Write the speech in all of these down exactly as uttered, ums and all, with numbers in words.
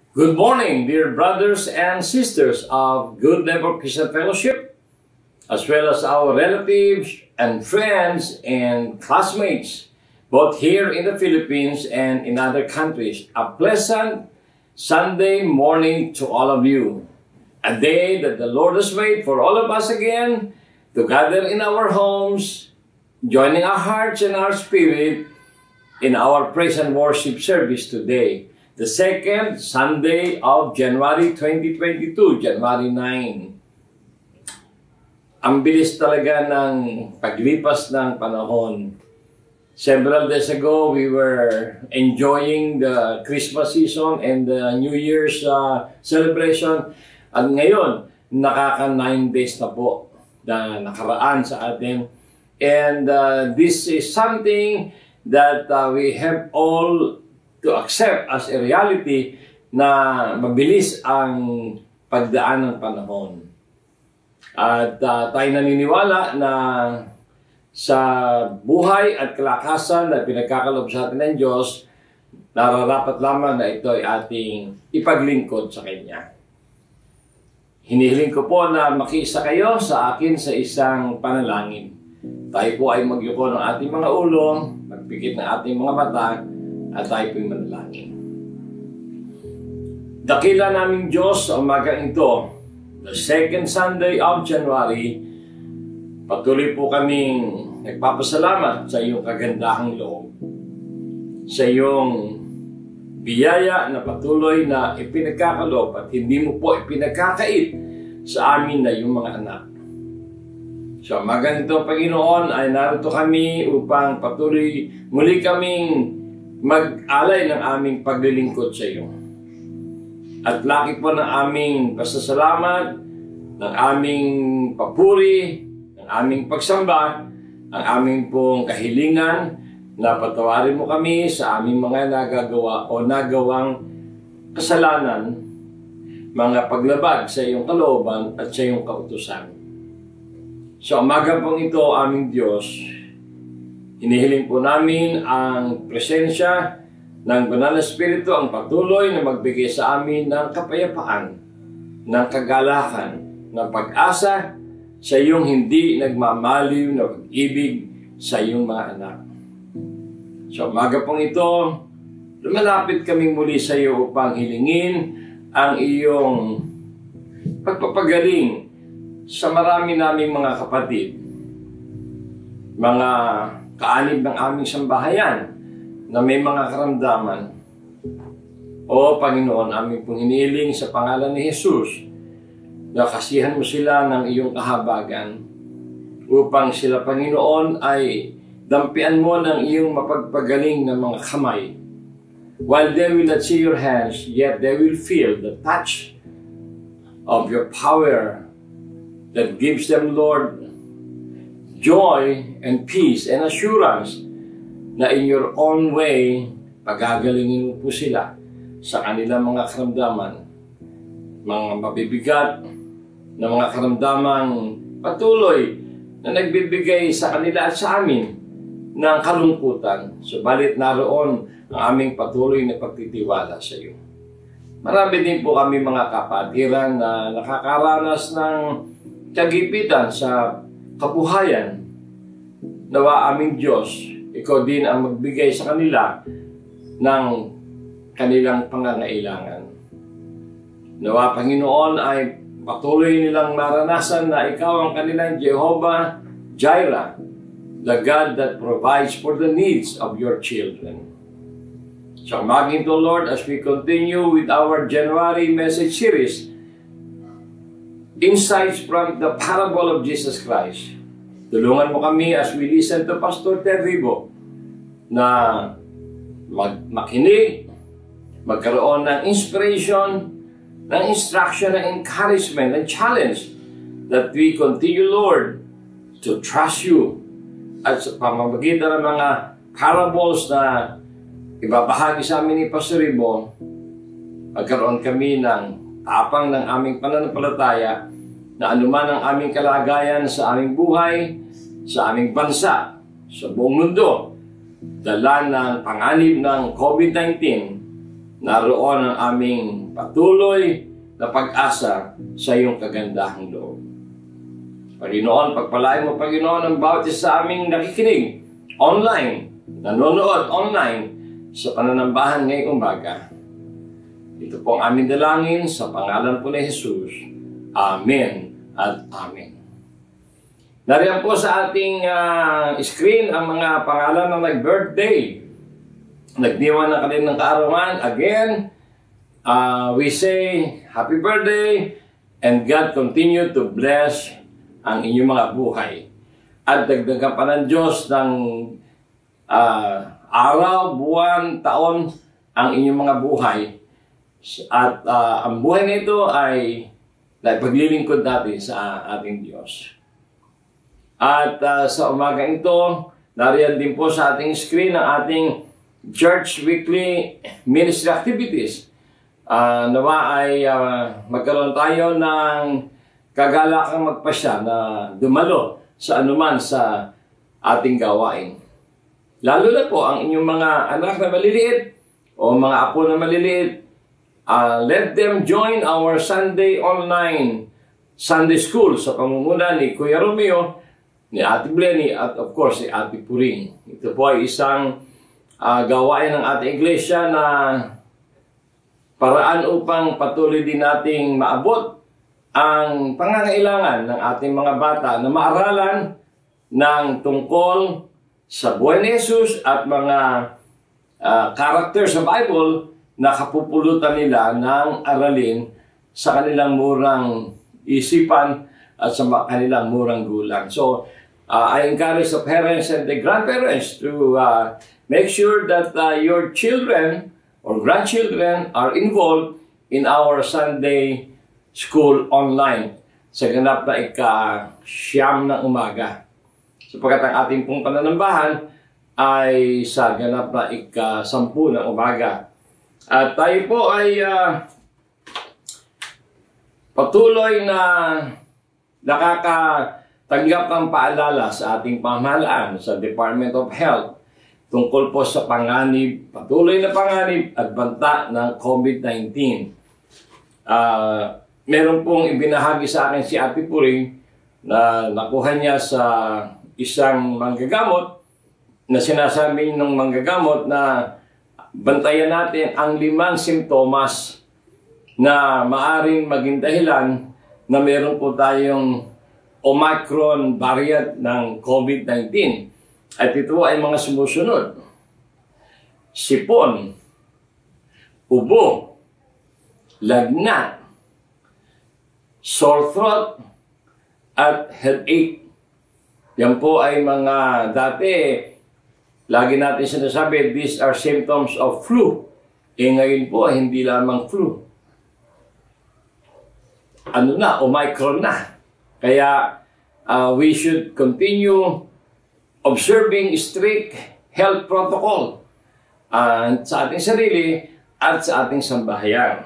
Good morning, dear brothers and sisters of Good Neighbor Christian Fellowship, as well as our relatives and friends and classmates, both here in the Philippines and in other countries. A pleasant Sunday morning to all of you. A day that the Lord has made for all of us again to gather in our homes, joining our hearts and our spirit in our praise and worship service today. The second Sunday of January twenty twenty-two, January ninth. Ang bilis talaga ng paglipas ng panahon. Several days ago, we were enjoying the Christmas season and the New Year's uh, celebration. At ngayon, nakaka nine days na po na nakaraan sa atin. And uh, this is something that uh, we have all to accept as a reality na mabilis ang pagdaan ng panahon. At uh, tayo naniniwala na sa buhay at kalakasan na pinagkakalob sa atin ng Diyos, nararapat lamang na ito ay ating ipaglingkod sa Kanya. Hinihiling ko po na makiisa kayo sa akin sa isang panalangin. Tayo po ay magyuko ng ating mga ulo, magpikit ng ating mga mata, at tayo po'y manalangin. Dakila naming Diyos sa umagang ito, the second Sunday of January, patuloy po kaming nagpapasalamat sa iyong kagandahang loob, sa iyong biyaya na patuloy na ipinagkakalob at hindi mo po ipinagkakait sa amin na iyong mga anak. Sa umagang ito, Panginoon, ay narito kami upang patuloy muli kaming mag-alay ng aming paglilingkod sa iyo. At laki po ng aming pasasalamat, ng aming papuri, ng aming pagsamba, ang aming pong kahilingan na patawarin mo kami sa aming mga nagagawa o nagawang kasalanan, mga paglabag sa iyong kalooban at sa iyong kautusan. Sa umaga pong ito, aming Diyos, hinihiling po namin ang presensya ng Banal na Espiritu ang patuloy na magbigay sa amin ng kapayapaan, ng kagalakan, ng pag-asa sa iyong hindi nagmamaliw na pag-ibig sa iyong mga anak. Sa umaga pong ito, lumalapit kaming muli sa iyo upang hilingin ang iyong pagpapagaling sa marami naming mga kapatid, mga kaanib ng aming sambahayan na may mga karamdaman. O Panginoon, aming pong hinihiling sa pangalan ni Jesus na kasihan mo sila ng iyong kahabagan upang sila, Panginoon, ay dampian mo ng iyong mapagpagaling na mga kamay. While they will not see your hands, yet they will feel the touch of your power that gives them, Lord, joy and peace and assurance na in your own way, pagagalingin mo po sila sa kanilang mga karamdaman, mga mabibigat na mga karamdamang patuloy na nagbibigay sa kanila at sa amin ng kalungkutan. Subalit naroon ang aming patuloy na pagtitiwala sa iyo. Marami din po kami mga kapatiran na nakakaranas ng kagipitan sa kabuhayan. Nawa aming Diyos, ikaw din ang magbigay sa kanila ng kanilang pangangailangan. Nawa, Panginoon, ay patuloy nilang maranasan na ikaw ang kanilang Jehovah Jireh, the God that provides for the needs of your children. So, maging to, Lord, as we continue with our January message series, Insights from the Parable of Jesus Christ. Tulungan mo kami as we listen to Pastor Terribo na mag makinig, magkaroon ng inspiration, ng instruction, ng encouragement, ng challenge that we continue, Lord, to trust you. At sa pamamagitan ng mga parables na ibabahagi sa amin ni Pastor Terribo, magkaroon kami ng tapang ng aming pananampalataya na anuman ang aming kalagayan sa aming buhay, sa aming bansa, sa buong mundo, dala ng panganib ng COVID nineteen, naroon ang aming patuloy na pag-asa sa iyong kagandahang loob. Panginoon, pagpalain mo, Panginoon, ang bawat isa sa aming nakikinig online, nanonood online sa pananambahan ngayong umaga. Ito po ang aming dalangin sa pangalan po ni Jesus. Amen at Amen. Nariyan po sa ating uh, screen ang mga pangalan ng nag-birthday. Nagdiwan na kanilang kaarawan. Again, uh, we say happy birthday and God continue to bless ang inyong mga buhay. At dagdagan pa ng Diyos ng uh, araw, buwan, taon ang inyong mga buhay. At uh, ang buhay nito ay naipaglilingkod natin sa ating Diyos. At uh, sa umaga ito, nariyan din po sa ating screen ang ating Church Weekly Ministry Activities. Uh, nawa ay uh, magkaroon tayo ng kagalakang magpasya na dumalo sa anuman sa ating gawain. Lalo na po ang inyong mga anak na maliliit o mga apo na maliliit, uh, let them join our Sunday online Sunday School sa pamumuno ni Kuya Romeo, ni Ate Blenny at of course si Ate Puring. Ito po ay isang uh, gawain ng ating iglesia na paraan upang patuloy din nating maabot ang pangangailangan ng ating mga bata na maaralan ng tungkol sa buhay ni Jesus at mga uh, character sa Bible na kapupulutan nila ng aralin sa kanilang murang isipan at sa kanilang murang gulang. So, uh, I encourage the parents and the grandparents to uh, make sure that uh, your children or grandchildren are involved in our Sunday School online sa ganap na ika-siyam ng umaga. Sapagkat ang ating pong pananambahan ay sa ganap na ika-sampu ng umaga. At tayo po ay uh, patuloy na nakakatanggap ng paalala sa ating pamahalaan sa Department of Health tungkol po sa panganib, patuloy na panganib at banta ng COVID nineteen. Uh, meron pong ibinahagi sa akin si Ate Puring na nakuha niya sa isang manggagamot na sinasabi ng manggagamot na bantayan natin ang limang simptomas na maaring maging dahilan na meron po tayong Omicron variant ng COVID nineteen. At ito ay mga sumusunod: sipon, ubo, lagnat, sore throat, at headache. Yan po ay mga dati, lagi natin sinasabi, these are symptoms of flu. Eh ngayon po, hindi lamang flu. Ano na, Omicron na. Kaya uh, we should continue observing strict health protocol uh, sa ating sarili at sa ating sambahayan.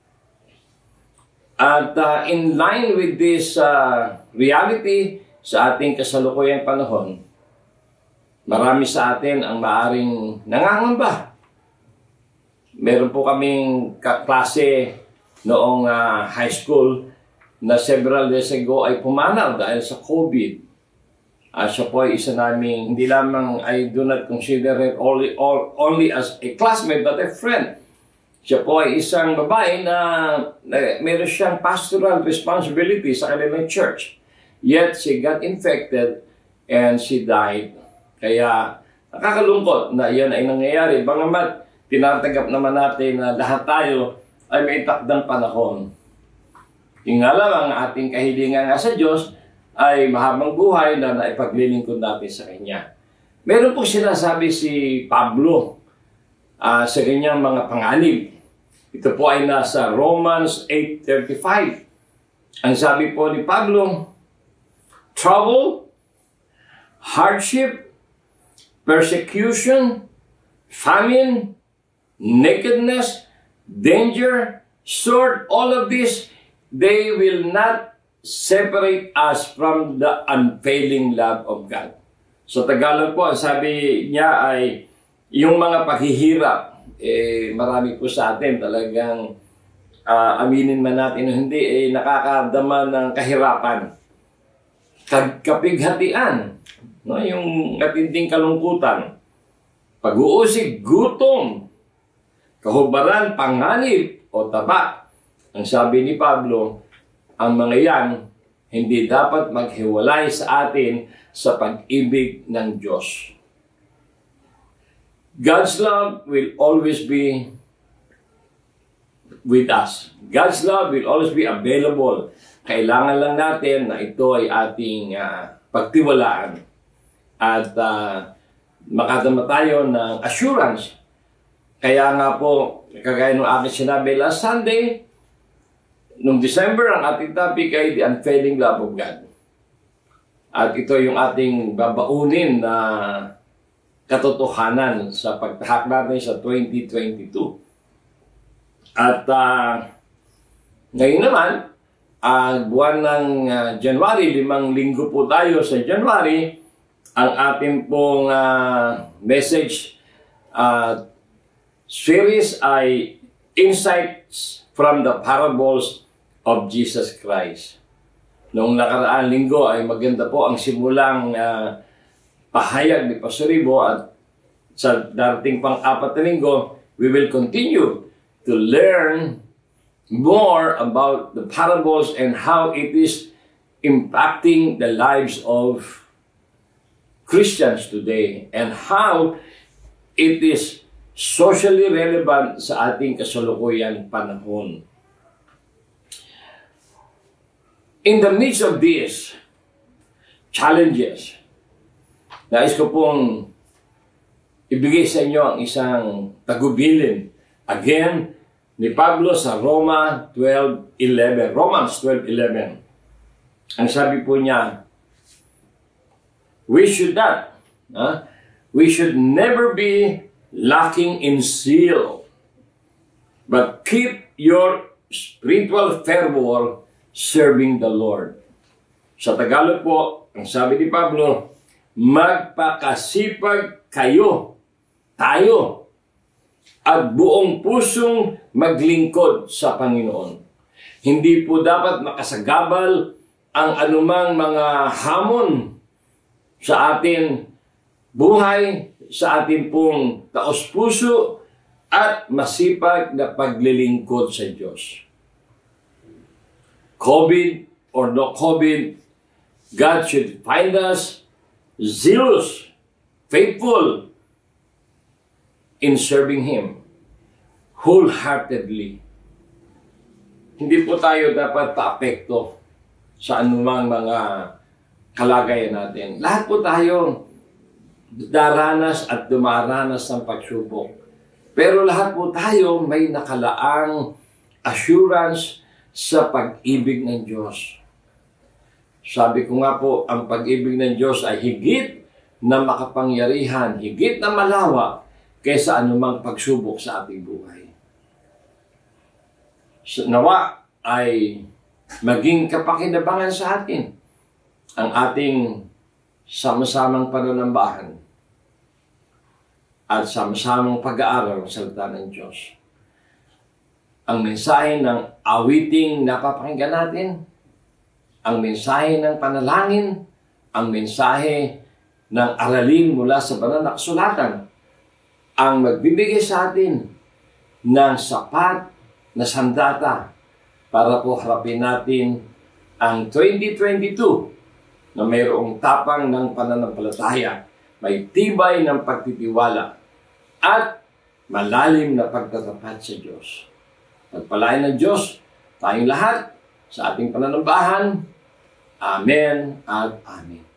At uh, in line with this uh, reality sa ating kasalukuyang panahon, marami sa atin ang maaring nangangamba. Meron po kaming kaklase noong uh, high school na several days ago ay pumanaw dahil sa COVID. Uh, siya po ay isa namin, hindi lamang I do not consider it only, all, only as a classmate but a friend. Siya po ay isang babae na, na meron siyang pastoral responsibility sa kanilang church. Yet, she got infected and she died. Kaya, nakakalungkot na yan ay nangyayari. Bagamat, tinatanggap naman natin na lahat tayo ay may takdang panahon. Yung nga lang, ang ating kahilingan nga sa Diyos ay mahabang buhay na naipaglilingkod natin sa Kanya. Meron pong sinasabi si Pablo uh, sa kanyang mga panganib. Ito po ay nasa Romans eight thirty-five. Ang sabi po ni Pablo, trouble, hardship, persecution, famine, nakedness, danger, sword, all of this, they will not separate us from the unfailing love of God. So Tagalog po, ang sabi niya ay yung mga paghihirap eh, marami po sa atin talagang uh, aminin man natin o hindi, eh, nakakadama ng kahirapan, kapighatian, no? Yung matinding kalungkutan, pag-uusig, gutom, kahubaran, panganib o taba. Ang sabi ni Pablo, ang mga yan hindi dapat maghiwalay sa atin sa pag-ibig ng Diyos. God's love will always be with us. God's love will always be available. Kailangan lang natin na ito ay ating uh, pagtiwalaan at uh, makadama tayo ng assurance. Kaya nga po, kagaya ng aking sinabi last Sunday, noong December, ang ating topic ay The Unfailing Love of God. At ito yung ating babaunin na katotohanan sa pagtahak natin sa twenty twenty-two. At uh, ngayon naman, ang uh, buwan ng uh, January, limang linggo po tayo sa January, ang ating pong uh, message uh, series ay Insights from the Parables of Jesus Christ. Noong nakaraan linggo ay maganda po ang simulang uh, pahayag ni Pastor Ribo, at sa darating pang apat na linggo, we will continue to learn more about the parables and how it is impacting the lives of Christians today and how it is socially relevant sa ating kasalukuyan panahon. In the midst of these challenges, nais ko pong ibigay sa inyo ang isang tagubilin again ni Pablo sa Roma twelve eleven. Romans twelve eleven. Ang sabi po niya, we should not, huh? we should never be lacking in zeal, but keep your spiritual fervor serving the Lord. Sa Tagalog po, ang sabi ni Pablo, magpakasipag kayo, tayo, at buong pusong maglingkod sa Panginoon. Hindi po dapat makasagabal ang anumang mga hamon sa atin buhay, sa atin pong taos-puso at masipag na paglilingkod sa Diyos. COVID or no COVID, God should find us zealous, faithful in serving Him wholeheartedly. Hindi po tayo dapat paapekto sa anumang mga kalagayan natin. Lahat po tayo daranas at dumaranas ng pagsubok. Pero lahat po tayo may nakalaang assurance sa pag-ibig ng Diyos. Sabi ko nga po, ang pag-ibig ng Diyos ay higit na makapangyarihan, higit na malawak kaysa anumang pagsubok sa ating buhay. Nawa ay maging kapakinabangan sa atin ang ating sama-samang pananambahan at sama-samang pag-aaral ng salita ng Diyos. Ang mensahe ng awiting napapakinggan natin, ang mensahe ng panalangin, ang mensahe ng aralin mula sa banal na kasulatan, ang magbibigay sa atin ng sapat na sandata para po harapin natin ang twenty twenty-two na mayroong tapang ng pananampalataya, may tibay ng pagtitiwala, at malalim na pagtatapat sa Diyos. Pagpalain ng Diyos tayong lahat sa ating pananambahan. Amen at Amen.